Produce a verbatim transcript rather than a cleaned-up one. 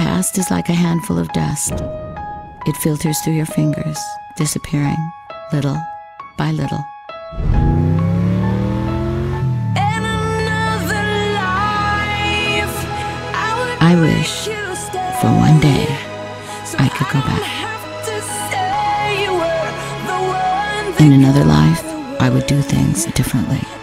past is like a handful of dust. It filters through your fingers, disappearing little by little. I wish for one day I could go back. In another life, I would do things differently.